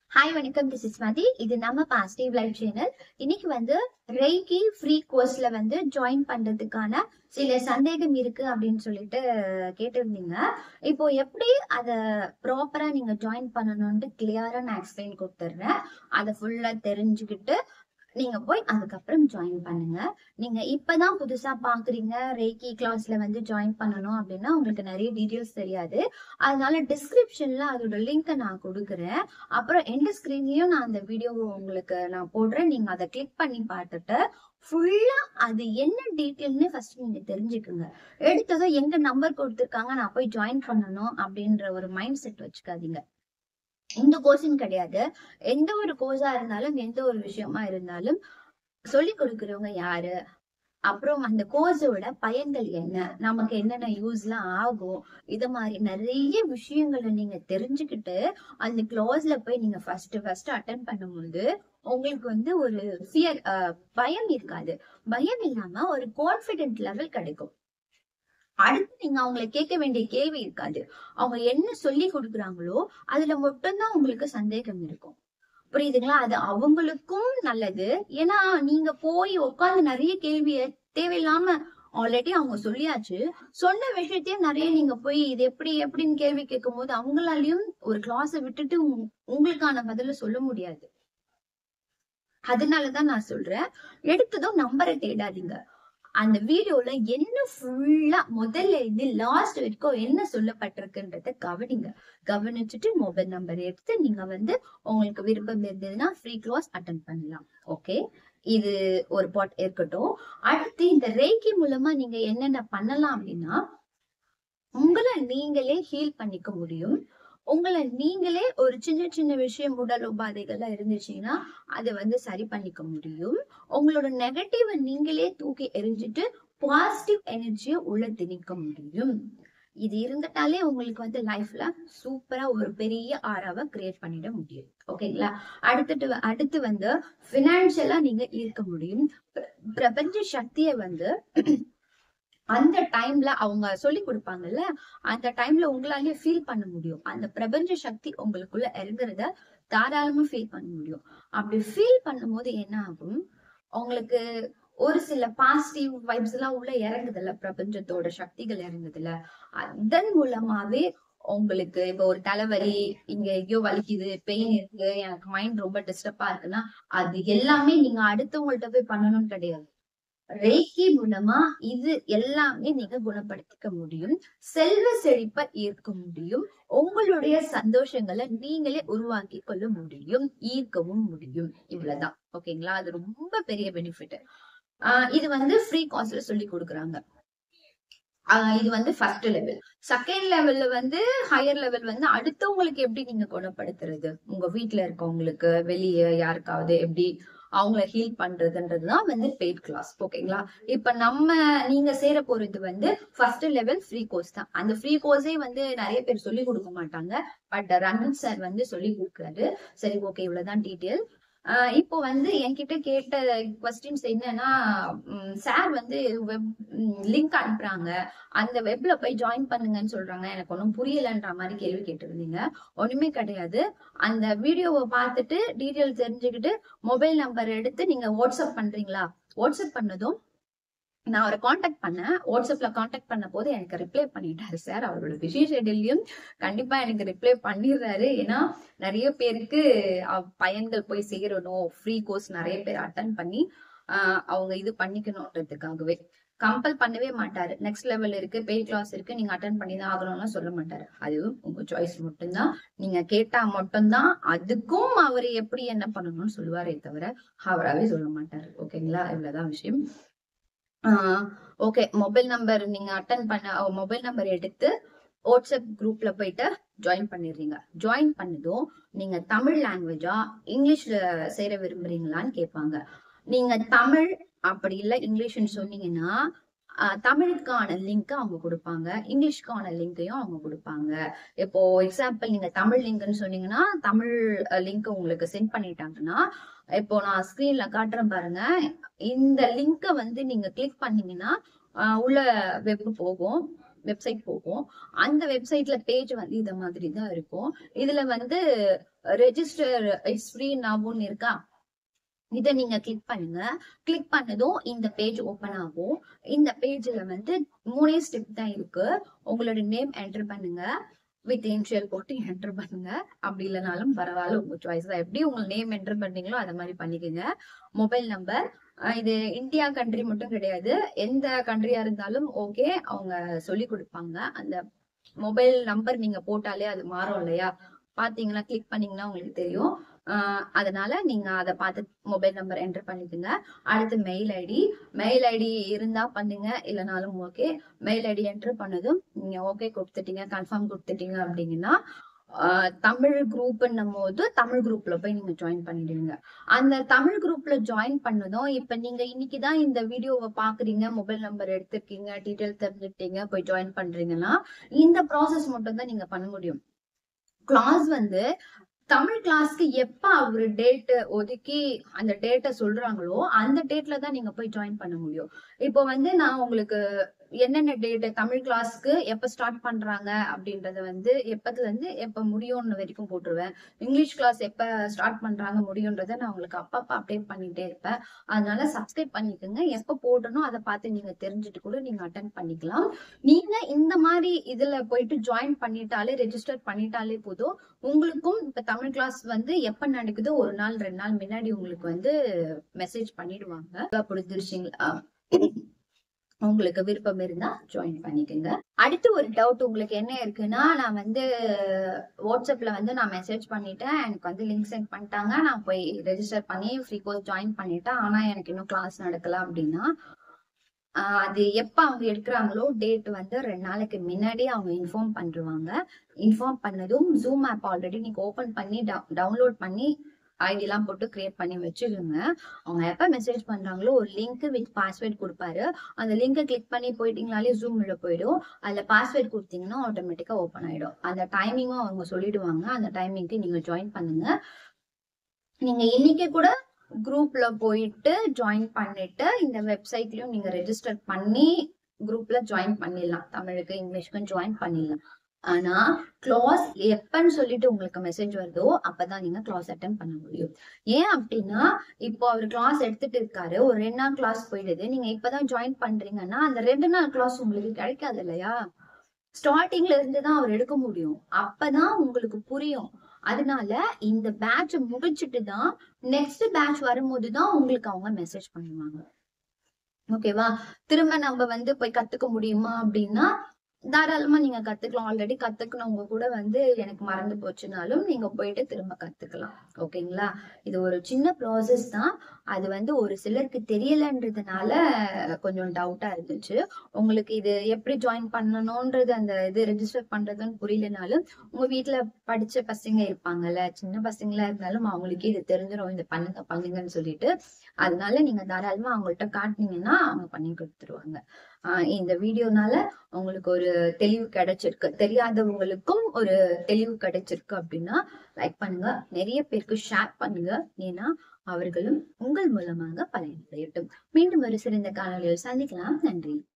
Hi வணக்கம், this is Mathi. இது நம்ம பாசிட்டிவ் லைஃப் சேனல். இன்னைக்கு ரெய்கி ஃப்ரீ கோர்ஸ்ல ஜாயின் பண்றதுக்கான சில சந்தேகம் இருக்கு அப்படின்னு சொல்லிட்டு கேட்டிருந்தீங்க. இப்போ எப்படி அதை ப்ராப்பரா நீங்க ஜாயின் பண்ணணும்னு கிளியரா நான் எக்ஸ்பிளைன் கொடுத்துட்றேன். அதை ஃபுல்லா தெரிஞ்சுக்கிட்டு நீங்க போய் அதுக்கப்புறம் ஜாயின் பண்ணுங்க. நீங்க இப்பதான் புதுசா பாக்குறீங்க, ரேக்கி கிளாஸ்ல ஜாயின் பண்ணணும் அப்படின்னா உங்களுக்கு நிறைய டீடைல்ஸ் தெரியாது. அதனால டிஸ்கிரிப்ஷன்ல அதோட லிங்கை நான் கொடுக்குறேன். அப்புறம் எண்ட் ஸ்கிரீன்லயும் நான் அந்த வீடியோ உங்களுக்கு நான் போடுறேன். நீங்க அதை கிளிக் பண்ணி பார்த்துட்டு ஃபுல்லா அது என்ன டீட்டெயில்னு ஃபர்ஸ்ட் நீங்க தெரிஞ்சுக்குங்க. எடுத்ததும் எங்க நம்பர் கொடுத்துருக்காங்க, நான் போய் ஜாயின் பண்ணணும் அப்படின்ற ஒரு மைண்ட் செட் வச்சுக்காதீங்க. இந்த கோர்ஸுன்னு கிடையாது, எந்த ஒரு கோர்ஸா இருந்தாலும் எந்த ஒரு விஷயமா இருந்தாலும் சொல்லி கொடுக்கறவங்க யாரு, அப்புறம் அந்த கோர்ஸோட பயன்கள் என்ன, நமக்கு என்னென்ன யூஸ்லாம் ஆகும், இது மாதிரி நிறைய விஷயங்களை நீங்க தெரிஞ்சுக்கிட்டு அந்த கிளாஸ்ல போய் நீங்க ஃபர்ஸ்ட் அட்டென்ட் பண்ணும்போது உங்களுக்கு ஒரு ஃபியர், பயம் இருக்காது. பயம் இல்லாம ஒரு கான்பிடென்ட் லெவல் கிடைக்கும். அடுத்து நீங்க அவங்களை கேட்க வேண்டிய கேள்வி இருக்காது. அவங்க என்ன சொல்லி கொடுக்குறாங்களோ அதுல மட்டும்தான் உங்களுக்கு சந்தேகம் இருக்கும். புரியுதுங்களா? அது அவங்களுக்கும் நல்லது. ஏன்னா நீங்க போய் உட்காந்து நிறைய கேள்விய தேவையில்லாம ஆல்ரெடி அவங்க சொல்லியாச்சு. சொன்ன விஷயத்தையும் நிறைய நீங்க போய் இது எப்படி எப்படின்னு கேள்வி கேட்கும் போது அவங்களாலையும் ஒரு கிளாஸை விட்டுட்டு உங்களுக்கான பதில சொல்ல முடியாது. அதனாலதான் நான் சொல்றேன், எடுத்ததும் நம்பரை தேடாதீங்க. அந்த வீடியோல என்ன ஃபுல்லா முதல்ல இருந்து லாஸ்ட் வரைக்கும் என்ன சொல்லப்பட்டிருக்குன்றத கவனிச்சுட்டு மொபைல் நம்பர் எடுத்து நீங்க உங்களுக்கு விருப்பம் இருந்ததுன்னா ஃப்ரீ கிளாஸ் அட்டென்ட் பண்ணலாம். ஓகே, இது ஒரு பாட் இருக்கட்டும். அடுத்து இந்த ரேக்கி மூலமா நீங்க என்னென்ன பண்ணலாம் அப்படின்னா, உங்களை நீங்களே ஹீல் பண்ணிக்க முடியும். உங்களை நீங்களே ஒரு சின்ன சின்ன விஷயம், உடல் உபாதைகள்லாம் இருந்துச்சுன்னா அதை சரி பண்ணிக்க முடியும். உங்களோட நெகட்டிவ நீங்களே தூக்கி எரிஞ்சிட்டு பாசிட்டிவ் எனர்ஜியை உள்ள திணிக்க முடியும். இது இருந்துட்டாலே உங்களுக்கு லைஃப்ல சூப்பரா ஒரு பெரிய ஆறாவை கிரியேட் பண்ணிட முடியும். ஓகேங்களா? அடுத்து பினான்சியலா நீங்க இருக்க முடியும். பிரபஞ்ச சக்தியை அந்த டைம்ல அவங்க சொல்லி கொடுப்பாங்கல்ல, அந்த டைம்ல உங்களாலே ஃபீல் பண்ண முடியும். அந்த பிரபஞ்ச சக்தி உங்களுக்குள்ள இறங்குறத தாராளமா ஃபீல் பண்ண முடியும். அப்படி ஃபீல் பண்ணும் போது என்ன ஆகும், உங்களுக்கு ஒரு சில பாசிட்டிவ் வைப்ஸ் எல்லாம் உள்ள இறங்குதுல்ல, பிரபஞ்சத்தோட சக்திகள் இறங்குதுல்ல, அதன் மூலமாவே உங்களுக்கு இப்ப ஒரு தலைவலி, இங்க எங்கேயோ வலிக்குது, பெயின் இருக்கு, எனக்கு மைண்ட் ரொம்ப டிஸ்டர்பா இருக்குன்னா அது எல்லாமே நீங்க அடுத்தவங்கள்ட்ட போய் பண்ணணும்னு கிடையாது. ரேக்கி மூலமா இது எல்லாமே நீங்க குணப்படுத்திக்க முடியும். செல்வ செழிப்ப ஈர்க்க முடியும். உங்களுடைய சந்தோஷங்களை நீங்களே உருவாக்கி கொள்ள முடியும், ஈர்க்கவும் முடியும். இவ்வளவுதான். ஓகேங்களா? அது ரொம்ப பெரிய பெனிஃபிட். இது ஃப்ரீ காஸ்ட்ல சொல்லி கொடுக்குறாங்க. இது ஃபர்ஸ்ட் லெவல். செகண்ட் லெவல்ல ஹையர் லெவல் அடுத்தவங்களுக்கு எப்படி நீங்க குணப்படுத்துறது, உங்க வீட்டுல இருக்கவங்களுக்கு, வெளியே யாருக்காவது எப்படி அவங்கள ஹீல் பண்றதுன்றதுதான் பெய்ட் கிளாஸ். ஓகேங்களா? இப்ப நீங்க சேர போறது ஃபர்ஸ்ட் லெவல் ஃப்ரீ கோர்ஸ் தான். அந்த ஃப்ரீ கோர்ஸே நிறைய பேர் சொல்லி கொடுக்க மாட்டாங்க. பட் ரங்கன் சார் சொல்லி கொடுக்குறாரு. சரி, ஓகே, இவ்வளவுதான் டீட்டெயில். இப்போ என்கிட்ட கேட்ட கொஸ்டின்ஸ் என்னன்னா, சார் வெப் லிங்க் அனுப்புறாங்க, அந்த வெப்ல போய் ஜாயின் பண்ணுங்கன்னு சொல்றாங்க, எனக்கு ஒன்றும் புரியலன்ற மாதிரி கேள்வி கேட்டிருந்தீங்க. ஒண்ணுமே கிடையாது. அந்த வீடியோவை பார்த்துட்டு டீட்டெயில் தெரிஞ்சுக்கிட்டு மொபைல் நம்பர் எடுத்து நீங்க வாட்ஸ்அப் பண்றீங்களா, வாட்ஸ்அப் பண்ணதும் நான் அவரை காண்டாக்ட் பண்ணேன். வாட்ஸ்அப்ல காண்டாக்ட் பண்ண போது எனக்கு ரிப்ளை பண்ணிட்டாரு சார். அவரோட பிஸி ஷெட்யூல்லையும் கண்டிப்பா எனக்கு ரிப்ளை பண்ணிடுறாரு. ஏன்னா நிறைய பேருக்கு பயன்கள் போய் சேரணும், ஃப்ரீ கோர்ஸ் நிறைய பேர் அட்டன் பண்ணி அவங்க இது பண்ணிக்கணும்ன்றதுக்காகவே கம்பல் பண்ணவே மாட்டாரு. நெக்ஸ்ட் லெவல் இருக்கு, பெய்ட் கிளாஸ் இருக்கு, நீங்க அட்டன் பண்ணி தான் ஆகணும்னு சொல்ல மாட்டாரு. அது உங்க சாய்ஸ் மட்டும்தான். நீங்க கேட்டா மட்டும்தான் அதுக்கும் அவர் எப்படி என்ன பண்ணணும்னு சொல்லுவாரே தவிர அவராகவே சொல்ல மாட்டாரு. ஓகேங்களா? இவ்வளவுதான் விஷயம். ஓகே, மொபைல் நம்பர் நீங்க அட்டன் பண்ண மொபைல் நம்பர் எடுத்து வாட்ஸ்அப் குரூப்ல போயிட்டு ஜாயின் பண்ணிடுறீங்க. ஜாயின் பண்ணதும் நீங்க தமிழ் லாங்குவேஜா இங்கிலீஷ்ல சேர விரும்புறீங்களான்னு கேட்பாங்க. நீங்க தமிழ் அப்படி இல்ல இங்கிலீஷ்னு சொன்னீங்கன்னா தமிழுக்கான லிங்க் அவங்க கொடுப்பாங்க, இங்கிலீஷ்க்கான லிங்கையும் அவங்க கொடுப்பாங்க. இப்போ எக்ஸாம்பிள் நீங்க தமிழ் லிங்க்னு சொன்னீங்கன்னா தமிழ் லிங்க் உங்களுக்கு சென்ட் பண்ணிட்டாங்கன்னா, இப்போ நான் ஸ்கிரீன்ல காட்டுறேன் பாருங்க, இந்த லிங்கை நீங்க கிளிக் பண்ணீங்கன்னா உள்ள வெப் போகும். வெப்சைட் போகும். அந்த வெப்சைட்ல பேஜ் வந்து இந்த மாதிரி தான் இருக்கும். இதுல வந்து ரெஜிஸ்டர் இட்ஸ் ஃப்ரீ நவ்னு இருக்கா, இதை நீங்க கிளிக் பண்ணுங்க. கிளிக் பண்ணதும் இந்த பேஜ் ஓபன் ஆகும். இந்த பேஜ்ல வந்து 3 ஸ்டெப் தான் இருக்கு. உங்களோட நேம் என்டர் பண்ணுங்க, வித் இனிஷியல் போட்டு என்டர் பண்ணுங்க. அப்படி இல்லைனாலும் பரவாயில்ல, உங்க சாய்ஸ் தான். எப்படி உங்க நேம் என்டர் பண்றீங்களோ அதை மாதிரி பண்ணிக்கோங்க. மொபைல் நம்பர், இது இந்தியா கண்ட்ரி மட்டும் கிடையாது, எந்த கண்ட்ரியா இருந்தாலும் ஓகே, அவங்க சொல்லி கொடுப்பாங்க. அந்த மொபைல் நம்பர் நீங்க போட்டாலே அது மாறும் இல்லையா, பாத்தீங்கன்னா கிளிக் பண்ணீங்கன்னா உங்களுக்கு தெரியும். அதனால நீங்க அதை பார்த்து மொபைல் நம்பர் என்டர் பண்ணிக்கோங்க. அடுத்து மெயில் ஐடி இருந்தா பண்ணுங்க, இல்லைனாலும் ஓகே. மெயில் ஐடி என்டர் பண்ணதும் நீங்க ஓகே கொடுத்துட்டீங்க, கன்ஃபார்ம் கொடுத்துட்டீங்க அப்படிங்கன்னா தமிழ் குரூப்ன்னும் போது தமிழ் குரூப்ல போய் நீங்க ஜாயின் பண்ணிடுவீங்க. அந்த தமிழ் குரூப்ல ஜாயின் பண்ணதும், இப்ப நீங்க இன்னைக்குதான் இந்த வீடியோவை பாக்குறீங்க, மொபைல் நம்பர் எடுத்துருக்கீங்க, டீட்டெயில் தெரிஞ்சுட்டீங்க, போய் ஜாயின் பண்றீங்கன்னா இந்த ப்ராசஸ் மட்டும் தான் நீங்க பண்ண முடியும். கிளாஸ் வந்து தமிழ் கிளாஸ்க்கு எப்ப அவரு டேட் ஒதுக்கி அந்த டேட்டை சொல்றாங்களோ அந்த டேட்ல தான் நீங்க போய் ஜாயின் பண்ண முடியும். இப்போ வந்து நான் உங்களுக்கு என்னென்ன டேட் தமிழ் கிளாஸ்க்கு எப்ப ஸ்டார்ட் பண்றாங்க அப்படின்றத வந்து எப்பத்துல இருந்து எப்ப முடியும்னு வரைக்கும் போட்டுருவேன். இங்கிலீஷ் கிளாஸ் எப்ப ஸ்டார்ட் பண்றாங்க முடியும்ன்றத நான் உங்களுக்கு அப்பப்ப அப்டேட் பண்ணிட்டே இருப்பேன். அதனால சப்ஸ்கிரைப் பண்ணிக்கோங்க. எப்ப போடணும் அதை பார்த்து நீங்க தெரிஞ்சுட்டு கூட நீங்க அட்டென்ட் பண்ணிக்கலாம். நீங்க இந்த மாதிரி இதுல போயிட்டு ஜாயின் பண்ணிட்டாலே, ரெஜிஸ்டர் பண்ணிட்டாலே போதும். உங்களுக்கும் இப்ப தமிழ் கிளாஸ் வந்து எப்ப நடக்குதோ 1 நாள் 2 நாள் முன்னாடி உங்களுக்கு வந்து மெசேஜ் பண்ணிடுவாங்க. புரிஞ்சிருச்சுங்களா? உங்களுக்கு விருப்பம் இருந்தா ஜாயின் பண்ணிக்கோங்க. அடுத்து ஒரு டவுட் உங்களுக்கு என்ன இருக்குன்னா, நான் வந்து வாட்ஸ்அப்ல வந்து நான் மெசேஜ் பண்ணிட்டேன், எனக்கு வந்து லிங்க் சென்ட் பண்ணிட்டாங்க, நான் போய் ரெஜிஸ்டர் பண்ணி ஃப்ரீ கோர்ஸ் ஜாயின் பண்ணிட்டேன், ஆனா எனக்கு இன்னும் கிளாஸ் நடக்கல அப்படின்னா, அது எப்ப அவங்க எடுக்கிறாங்களோ டேட் வந்து 2 நாளைக்கு முன்னாடி அவங்க இன்ஃபார்ம் பண்ணிடுவாங்க. இன்ஃபார்ம் பண்ணதும் ஜூம் ஆப் ஆல்ரெடி நீங்க ஓபன் பண்ணி டவுன்லோட் பண்ணி ஐடி எல்லாம் போட்டு கிரியேட் பண்ணி வச்சுக்கோங்க. அவங்க எப்ப மெசேஜ் பண்றாங்களோ ஒரு லிங்க் வித் பாஸ்வேர்ட் கொடுப்பாரு. அந்த லிங்கை கிளிக் பண்ணி போயிட்டீங்கனாலே ஜூம் உள்ள போயிடும். அதுல பாஸ்வேர்ட் கொடுத்தீங்கன்னா ஆட்டோமேட்டிக்கா ஓப்பன் ஆயிடும். அந்த டைமிங்கும் அவங்க சொல்லிடுவாங்க. அந்த டைமிங்க்கு நீங்க ஜாயின் பண்ணுங்க. நீங்க இன்னைக்கு கூட குரூப்ல போயிட்டு ஜாயின் பண்ணிட்டு இந்த வெப்சைட்லயும் நீங்க ரெஜிஸ்டர் பண்ணி குரூப்ல ஜாயின் பண்ணிடலாம். தமிழுக்கு இங்கிலீஷ்க்கும் ஜாயின் பண்ணிடலாம். ஆனா கிளாஸ் எப்பன்னு சொல்லிட்டு உங்களுக்கு மெசேஜ் வருதோ அப்பதான் நீங்க கிளாஸ் அட்டென்ட் பண்ண முடியும். ஏன் அப்படின்னா, இப்போ அவர் கிளாஸ் எடுத்துட்டு இருக்காரு, ஒரு 2 நாள் கிளாஸ் போயிடுது, நீங்க இப்பதான் ஜாயின் பண்றீங்கன்னா அந்த 2 நாள் கிளாஸ் உங்களுக்கு கிடைக்காது இல்லையா? ஸ்டார்டிங்ல இருந்துதான் அவர் எடுக்க முடியும். அப்பதான் உங்களுக்கு புரியும். அதனால இந்த பேட்ச் முடிச்சுட்டு தான் நெக்ஸ்ட் பேட்ச் வரும்போதுதான் உங்களுக்கு அவங்க மெசேஜ் பண்ணுவாங்க. ஓகேவா? திரும்ப நம்ம வந்து போய் கத்துக்க முடியுமா அப்படின்னா தாராளமா நீங்க கத்துக்கலாம். ஆல்ரெடி கத்துக்கணவங்க கூட வந்து எனக்கு மறந்து போச்சுனாலும் நீங்க போயிட்டு திரும்ப கத்துக்கலாம். ஓகேங்களா? இது ஒரு சின்ன ப்ராசஸ் தான். அது வந்து ஒரு சிலருக்கு தெரியலன்றதுனால கொஞ்சம் டவுட்டா இருந்துச்சு. உங்களுக்கு இது எப்படி ஜாயின் பண்ணணும்ன்றது, அந்த இது ரெஜிஸ்டர் பண்றதுன்னு புரியலனாலும் உங்க வீட்டுல படிச்ச பசங்க இருப்பாங்கல்ல, சின்ன பசங்களா இருந்தாலும் அவங்களுக்கே இது தெரிஞ்சிடும், இது பண்ணுங்க பண்ணுங்கன்னு சொல்லிட்டு. அதனால நீங்க தாராளமா அவங்கள்ட்ட காட்டினீங்கன்னா அவங்க பண்ணி கொடுத்துருவாங்க. இந்த வீடியோனால உங்களுக்கு ஒரு தெளிவு கிடைச்சிருக்கு, தெரியாதவங்களுக்கும் ஒரு தெளிவு கிடைச்சிருக்கு அப்படின்னா லைக் பண்ணுங்க, நிறைய பேருக்கு ஷேர் பண்ணுங்க. ஏன்னா அவர்களும் உங்கள் மூலமாக பயனடையட்டும். மீண்டும் ஒரு சிறந்த காணொலியில் சந்திக்கலாம். நன்றி.